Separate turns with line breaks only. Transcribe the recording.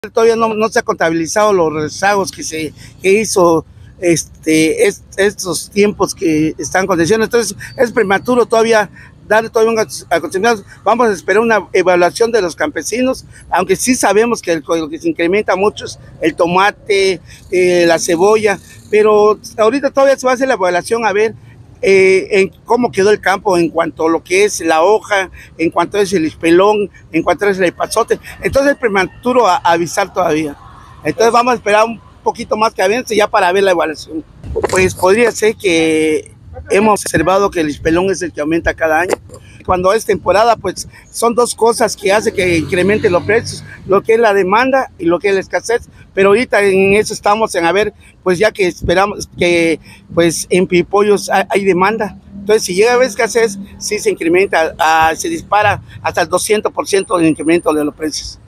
Todavía no se ha contabilizado los rezagos que hizo estos tiempos que están aconteciendo. Entonces es prematuro todavía darle todavía un acontecimiento. Vamos a esperar una evaluación de los campesinos, aunque sí sabemos que lo que se incrementa mucho es el tomate, la cebolla, pero ahorita todavía se va a hacer la evaluación a ver en cómo quedó el campo en cuanto a lo que es la hoja, en cuanto es el espelón, en cuanto es el epazote. Entonces es prematuro a avisar todavía. Entonces vamos a esperar un poquito más que avance ya para ver la evaluación. Pues podría ser que hemos observado que el espelón es el que aumenta cada año. Cuando es temporada, pues son dos cosas que hacen que incrementen los precios, lo que es la demanda y lo que es la escasez, pero ahorita en eso estamos en a ver, pues ya que esperamos que pues en pipollos hay demanda, entonces si llega a haber escasez, sí se incrementa, se dispara hasta el 200% del incremento de los precios.